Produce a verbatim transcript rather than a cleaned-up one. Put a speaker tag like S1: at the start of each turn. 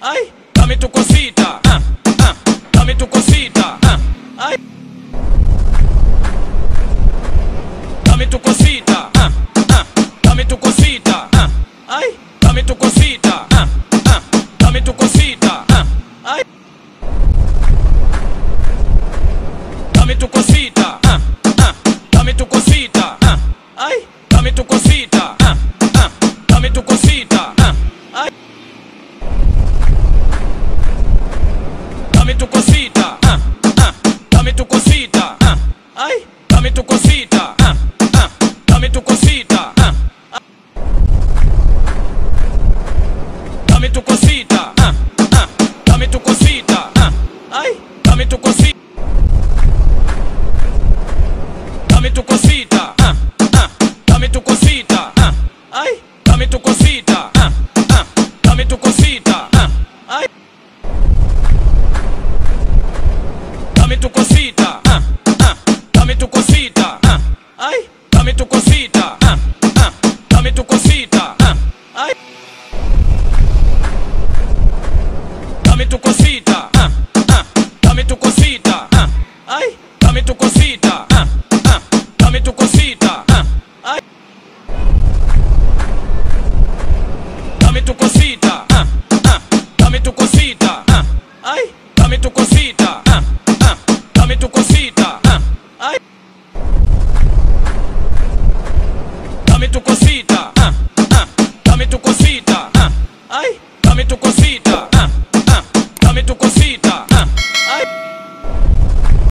S1: Ay, dame tu cosita, ah, ah, dame tu cosita, ah, ay. Dame tu cosita, ah, ah, dame tu cosita, ah, ay. Dame tu cosita, ah, ah, dame tu cosita, ah, ay. Dame tu cosita, ah, ah, dame tu cosita, ah, ay. Dame tu cosita, ah, ah, dame tu cosita, ah, ay. Dame tu cosita, ah, ah, dame tu cosita, ah, ay. Dame tu cosita, ah, ah, dame tu cosita, ah, ah. Dame tu cosita, ah, ah, dame tu cosita, ah, ay. Dame tu cosita. Dame tu cosita, ah, ah, dame tu cosita, ah, ay. Dame tu cosita, ah, ah, dame tu cosita, ah, ay. Dame tu cosita, ah, ah, dame tu cosita, ah, ay. Dame tu cosita, ah, ah, dame tu cosita, ah, ay. Dame tu cosita, ah, ah, dame tu cosita, ah, ay. Dame tu cosita, ah, ah, dame tu cosita, ah, ay. Dame tu cosita, ah, ah, dame tu cosita, ah, ay. Dame tu cosita, ah, ah, dame tu cosita.